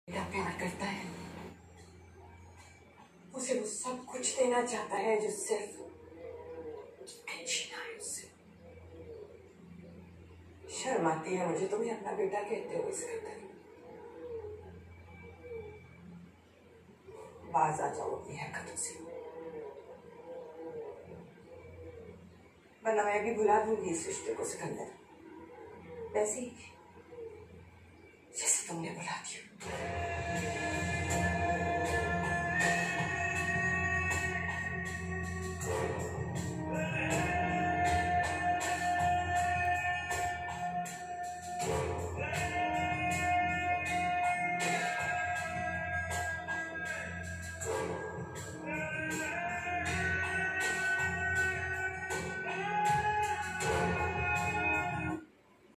बेटा प्यार करता है, उसे वो सब कुछ देना चाहता है जो सिर्फ छीना है उससे। शर्म आती है मुझे तुम्हें अपना बेटा कहते हुए इसका तरह। बाज आ जाओ अपनी हरकतों से, वरना मैं भी भुला दूंगी इस रिश्ते को सिकंदर, वैसे ही जैसे तुमने भुला दिया।